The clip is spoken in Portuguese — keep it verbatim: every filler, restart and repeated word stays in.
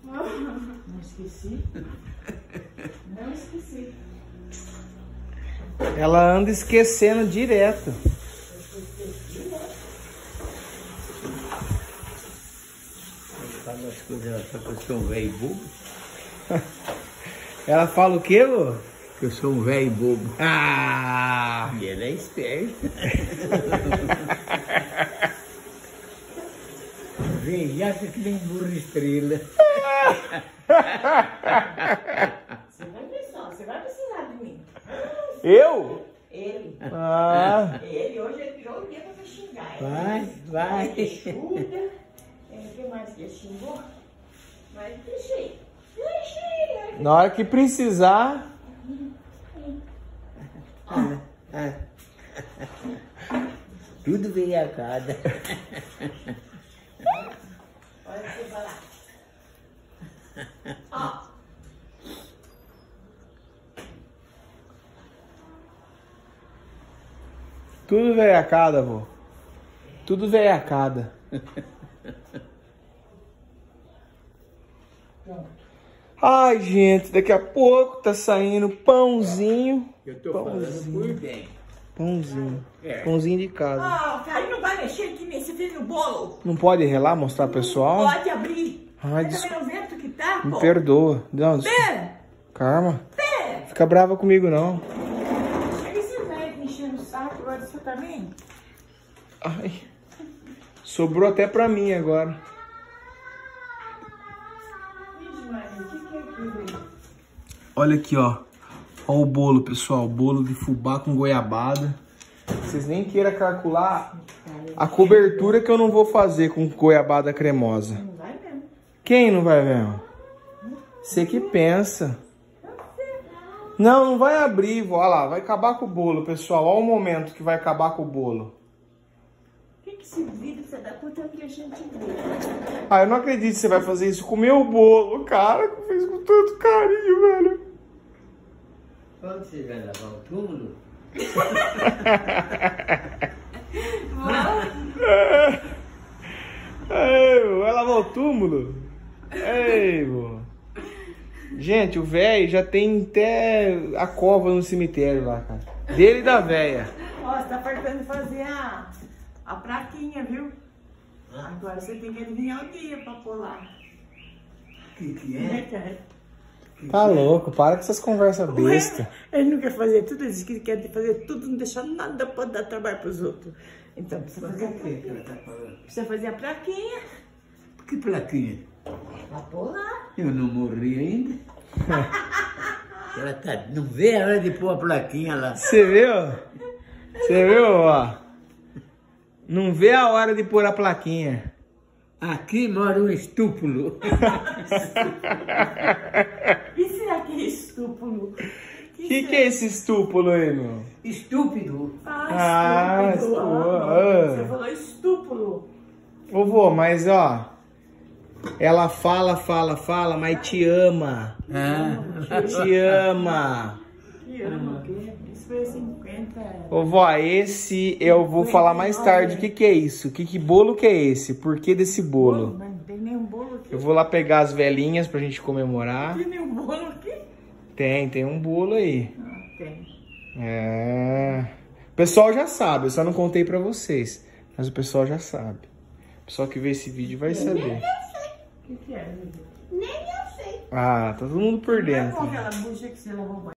Não esqueci. Não esqueci. Ela anda esquecendo direto. Fala as coisas só que eu sou um velho bobo. Ela fala o quê, vô? Que eu sou um velho bobo. Ah! E ela é esperta. Vem, já que nem burro estrela. Você vai ver só, você vai precisar de mim. Eu? Ele. Ah! Ele hoje ele tirou o dia pra me xingar. Vai, vai. Chuta. O que mais que ele xingou? Mas deixei. Deixei. Na hora que precisar. Ah. Tudo veio a cada. Olha o que você falar. Ó. Tudo velhacada, vô. Tudo velhacada. Ai, gente, daqui a pouco tá saindo pãozinho. Eu tô Pãozinho. falando por bem. Pãozinho. É. Pãozinho de casa. Ah, o Caio não vai mexer aqui nesse filho no bolo. Não pode relar, mostrar pro pessoal? Pode abrir. Ai, Mas desculpa. também não vento que tá, Me pô. perdoa. Não, desculpa. Pera, Calma. pera. Fica brava comigo, não. Chega esse velho me enchendo o saco agora você também. Ai. Sobrou até pra mim agora. Vixe, Maria, o que que é aquilo aí? Olha aqui, ó. Ó o bolo, pessoal. Bolo de fubá com goiabada. Vocês nem queiram calcular a cobertura que eu não vou fazer com goiabada cremosa. Não vai mesmo. Quem não vai mesmo? Você que pensa. Não, não vai abrir, vó. Olha lá, vai acabar com o bolo, pessoal. Olha o momento que vai acabar com o bolo. O que que esse vídeo você dá conta que a gente vê? Ah, eu não acredito que você vai fazer isso com o meu bolo, cara. Que eu fiz com tanto carinho, velho. Quando você vai lavar o túmulo? Ei, vô, vai lavar o túmulo? Ei, vô. Gente, o velho já tem até a cova no cemitério lá, cara. Dele e da véia. Ó, você tá faltando fazer a, a plaquinha, viu? Agora você tem que adivinhar o dia pra pôr lá. O que que Né, é? cara? Tá louco, para com essas conversas bestas. Ele não quer fazer tudo isso, que ele quer fazer tudo, não deixar nada pra dar trabalho pros outros. Então precisa Mas fazer, o que que ela tá falando? precisa fazer a plaquinha Que plaquinha? pra pôr lá. Eu não morri ainda. Ela tá... Não vê a hora de pôr a plaquinha lá. Você viu? Você viu, ó? Não vê a hora de pôr a plaquinha. Aqui mora um estúpulo. E será que é estúpido? O que, que é esse estúpulo aí, meu? Estúpido? Ah, Ah, estúpido. estúpido. Ah, você falou estúpido. Ô, vô, mas ó... Ela fala, fala, fala, mas te ama. Ah. Te ama. Que ama o quê? Isso foi cinquenta. Ô, vó, esse eu vou falar mais tarde. O que que é isso? Que, que bolo que é esse? Por que desse bolo? Mas não tem nenhum bolo aqui. Eu vou lá pegar as velhinhas pra gente comemorar. Não tem nenhum bolo aqui? Tem, tem um bolo aí. Ah, tem. É... O pessoal já sabe, eu só não contei pra vocês. Mas o pessoal já sabe. O pessoal que vê esse vídeo vai saber. O que que é, amiga? Ah, tá todo mundo por Não é dentro. com aquela bucha que você lavou o banho.